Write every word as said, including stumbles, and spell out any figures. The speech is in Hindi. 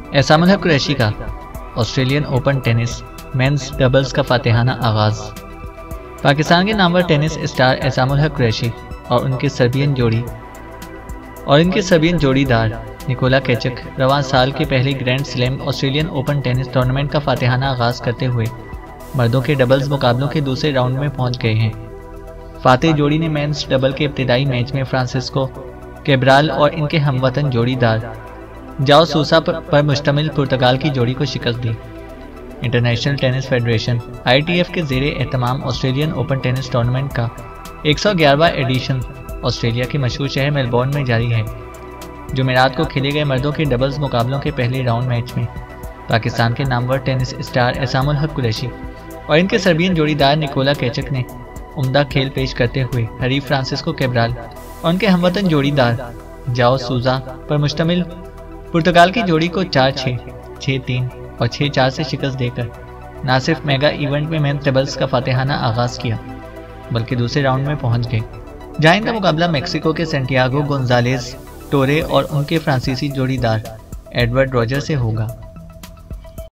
एसामुल हक कुरैशी का Australian Open tennis men's doubles का फातिहाना आगाज। पाकिस्तान के नामवर टेनिस स्टार एसामुल हक कुरैशी और उनके सर्बियन जोड़ी और इनके सर्बियन जोड़ीदार निकोला केचक रवां साल के पहले grand slam Australian Open tennis tournament का फातिहाना आगाज करते हुए मर्दों के डबल्स मुकाबलों के दूसरे राउंड में पहुंच गए हैं। फातेह जोड़ी ने मेंस डबल के इब्तिदाई मैच में फ्रांसिस्को कैब्राल और इनके हमवतन जोड़ीदार जाओ सूसा पर मुश्तमिल पुर्तगाल की जोड़ी को शिकस्त दी। International Tennis Federation I T F के ज़ेरे एहतमाम ऑस्ट्रेलियन ओपन टेनिस टूर्नामेंट का एक सौ ग्यारहवां एडिशन ऑस्ट्रेलिया के मशहूर शहर मेलबोर्न में जारी है। जुमेरात को खेले गए मर्दों के डबल्स मुकाबलों के पहले राउंड मैच में पाकिस्तान के नामवर टेनिस स्टार एसामुल हक कुरैशी और इनके सर्बियन जोड़ीदार निकोला केचक ने उम्दा खेल पेश करते हुए हरीफ फ्रांसिस्को कैब्राल और उनके हमवतन जोड़ीदार जाओ सूजा पर मुश्तमिल पुर्तगाल की जोड़ी को चार छः, छः तीन और छः चार से शिकस्त देकर न सिर्फ मेगा इवेंट में मेंस डबल्स का फातिहाना आगाज किया बल्कि दूसरे राउंड में पहुंच गए, जहां इनका मुकाबला मेक्सिको के सैंटियागो गोंजालेज टोरे और उनके फ्रांसीसी जोड़ीदार एडवर्ड रॉजर से होगा।